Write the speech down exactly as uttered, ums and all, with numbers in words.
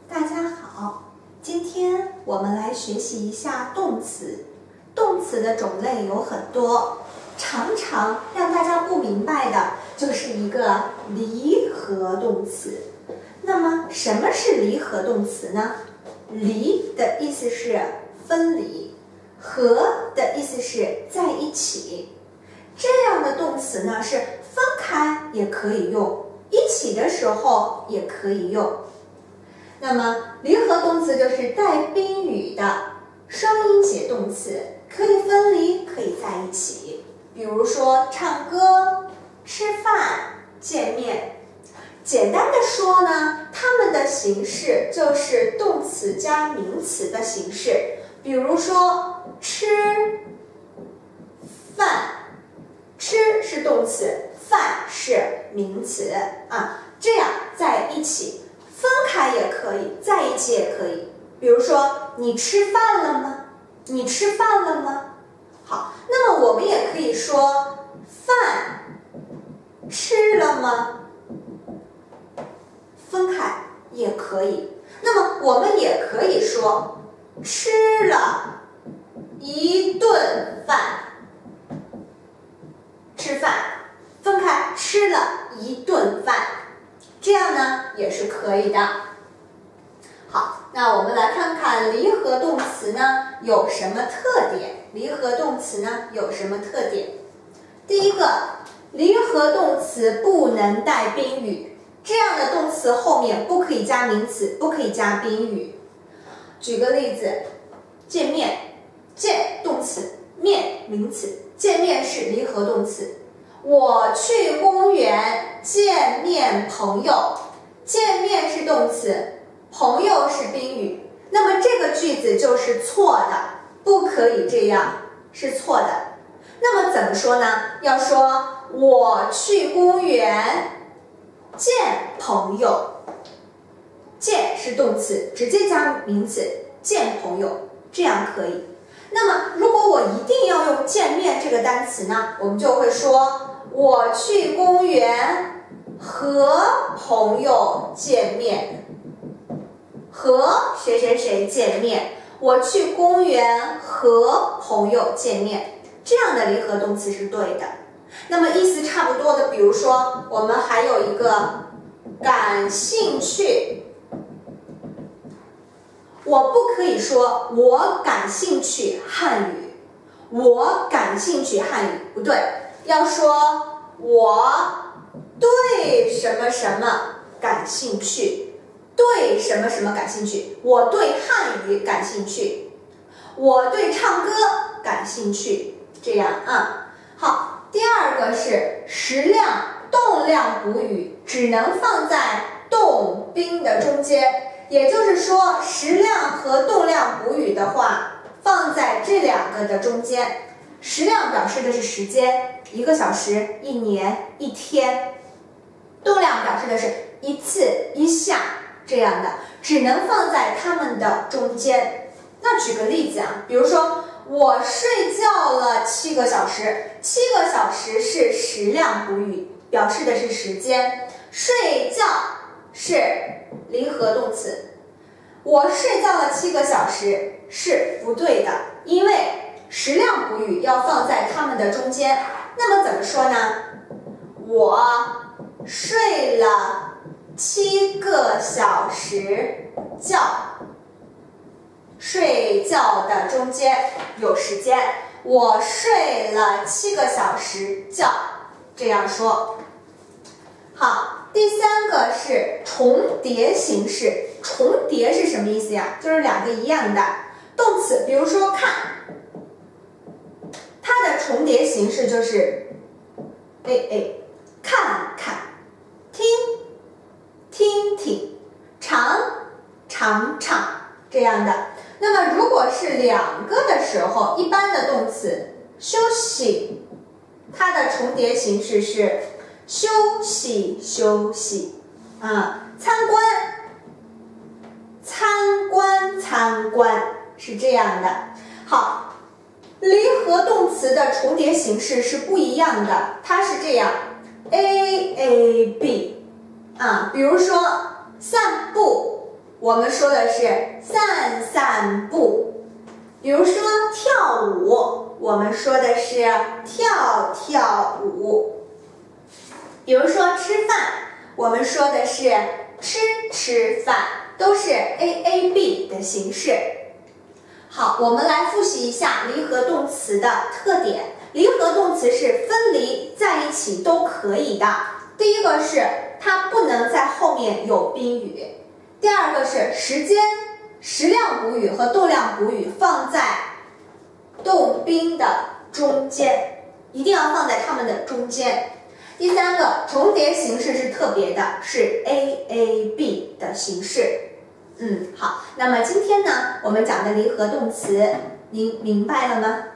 大家好，今天我们来学习一下动词。动词的种类有很多，常常让大家不明白的就是一个离合动词。那么什么是离合动词呢？离的意思是分离，合的意思是在一起。这样的动词呢是分开也可以用，一起的时候也可以用。那么离合动词就是带宾语的双音节动词，可以分离，可以在一起。比如说唱歌、吃饭、见面。简单的说呢，它们的形式就是动词加名词的形式。比如说吃饭，吃是动词，饭是名词啊，这样在一起。分开也可以，在一起也可以。比如说，你吃饭了吗？你吃饭了吗？好，那么我们也可以说，饭吃了吗？分开也可以。那么我们也可以说，吃了一顿饭。吃饭，分开，吃了一顿饭。这样呢也是可以的。好，那我们来看看离合动词呢有什么特点？离合动词呢有什么特点？第一个，离合动词不能带宾语，这样的动词后面不可以加名词，不可以加宾语。举个例子，见面，见动词，面名词，见面是离合动词。我去公园见面朋友，见面是动词，朋友是宾语。那么这个句子就是错的，不可以这样，是错的。那么怎么说呢？要说我去公园见朋友，见是动词，直接加名词，见朋友，这样可以。那么如果我一定要用见面这个单词呢，我们就会说我去公园和朋友见面，和谁谁谁见面，我去公园和朋友见面，这样的离合动词是对的。那么意思差不多的，比如说我们还有一个感兴趣，我不可以说我感兴趣汉语，我感兴趣汉语不对，要说我对什么什么感兴趣，对什么什么感兴趣，我对汉语感兴趣，我对唱歌感兴趣，这样啊。好，第二个是实量动量补语只能放在动宾的中间，也就是说实量和动量补语的话放在这两个的中间。实量表示的是时间，一个小时、一年、一天。动量表示的是一次、一下这样的，只能放在它们的中间。那举个例子啊，比如说我睡觉了七个小时，七个小时是实量补语，表示的是时间。睡觉是离合动词，我睡觉了七个小时是不对的，因为实量补语要放在它们的中间。那么怎么说呢？我睡了七个小时觉，睡觉的中间有时间，我睡了七个小时觉，这样说。好，第三个是重叠形式。重叠是什么意思呀？就是两个一样的动词，比如说看，它的重叠形式就是哎哎，看看，听听听，尝尝尝，这样的。那么如果是两个的时候，一般的动词休息，它的重叠形式是休息休息啊，参观参观参观，是这样的。好，离合动词的重叠形式是不一样的，它是这样 A A B 啊，比如说散步， 我们说的是散散步。比如说跳舞，我们说的是跳跳舞。比如说吃饭，我们说的是吃吃饭，都是 A A B 的形式。好，我们来复习一下离合动词的特点。离合动词是分离在一起都可以的。第一个是它不能在后面有宾语，第二个是时间时量补语和动量补语放在动宾的中间，一定要放在它们的中间。第三个重叠形式是特别的，是 A A B 的形式。嗯，好，那么今天呢，我们讲的离合动词，您明白了吗？